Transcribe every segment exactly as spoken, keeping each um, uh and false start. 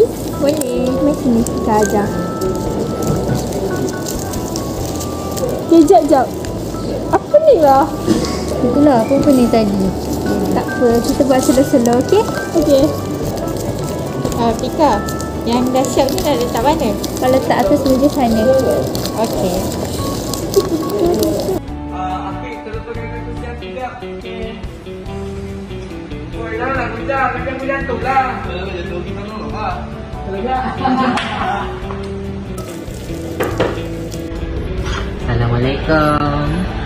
Boleh. Mari sini kita ajar. Okay, jap, jap. Apa ni lah? Itulah apa ni tadi. Tak apa, kita buat slow-slow, okey? Okey. Uh, Pika, yang dah siap ni nak letak mana? Kalau letak atas meja sana. Okey. Apik, terus-terus kena kesian tidak. Oi, dah nak hujan, jangan hujan tu lah. Kalau jatuh kita dulu, Pak. Assalamualaikum.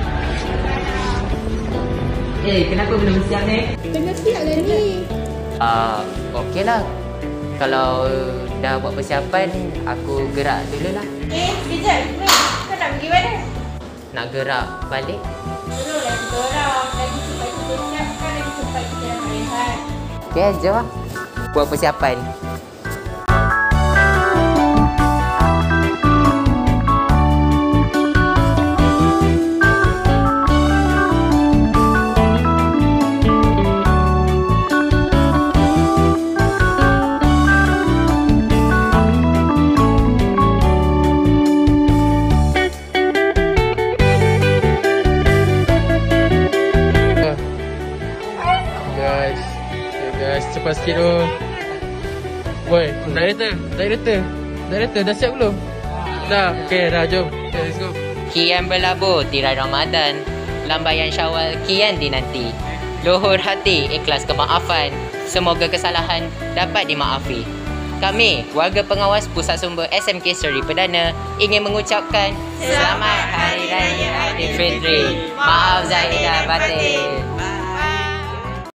Eh, kenapa belum siap ni? Kena siap lah ni. Ah, uh, okey lah. Kalau dah buat persiapan, aku gerak dulu lah. Eh, sekejap. Wait, kau nak pergi mana? Nak gerak balik. Dululah kita orang. Lagi cepat kita siapkan, lagi cepat kita nak rehat. Okey, jom lah. Buat persiapan. Guys, okay guys, cepat sikit tu. Boy, director, director, director dah siap belum? Dah, okay dah, jom. Okay, let's go. Kian berlabur tirai Ramadan, lambaian Syawal kian dinanti. Luhur hati ikhlas kemaafan, semoga kesalahan dapat dimaafi. Kami, warga pengawas Pusat Sumber S M K Seri Perdana, ingin mengucapkan Selamat Hari Raya Aidilfitri. Maaf Zahir dan Batin.